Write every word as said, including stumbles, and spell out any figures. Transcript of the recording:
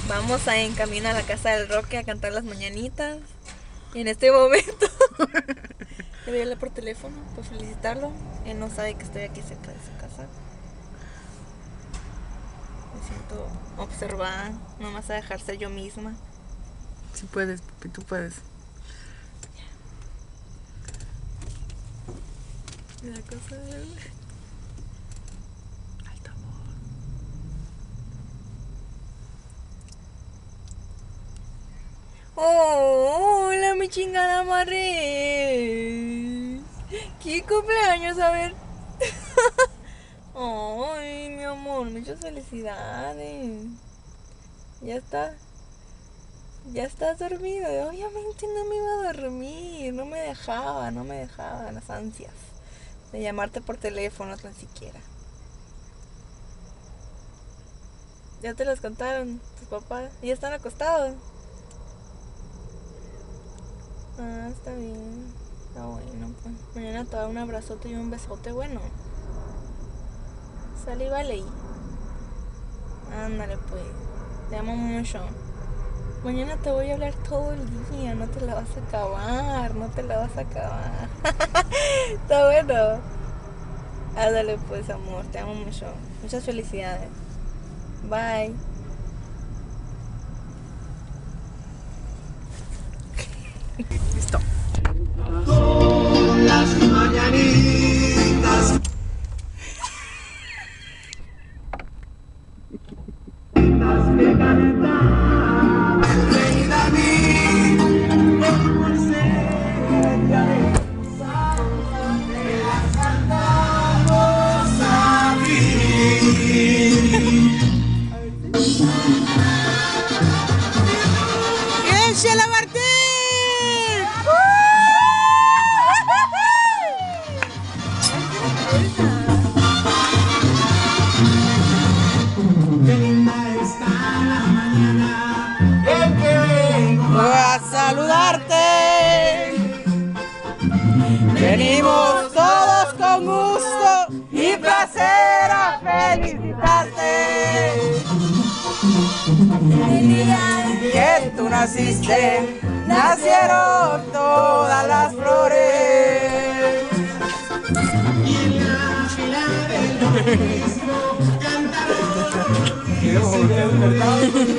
Vamos a en camino a la casa del Roque a cantar las mañanitas. Y en este momento le voy a hablar por teléfono para felicitarlo. Él no sabe que estoy aquí cerca de su casa. Me siento observada. No más a dejar ser yo misma. Si puedes, papi, tú puedes. La cosa de... Oh, hola mi chingada madre. ¿Qué cumpleaños? A ver. Ay, mi amor, muchas felicidades. Ya está. Ya estás dormido. Obviamente no me iba a dormir. No me dejaba, no me dejaba las ansias de llamarte por teléfono tan siquiera. Ya te los contaron tus papás. Ya están acostados. Ah, está bien. Está bueno, pues. Mañana te doy un abrazote y un besote bueno. Sale y vale. Ándale, pues. Te amo mucho. Mañana te voy a hablar todo el día. No te la vas a acabar. No te la vas a acabar. Está bueno. Ándale, pues, amor. Te amo mucho. Muchas felicidades. Bye. Listo. Son las mañanitas. Las que cantan, venida a mí, como estrella de luz, te las cantamos aquí. ¡Échela, Martín! Qué linda está la mañana en que vengo Voy a saludarte. Venimos todos con gusto y placer a felicitarte. El día que tú naciste, nacieron todas las flores. y en la fila del obelisco cantaron.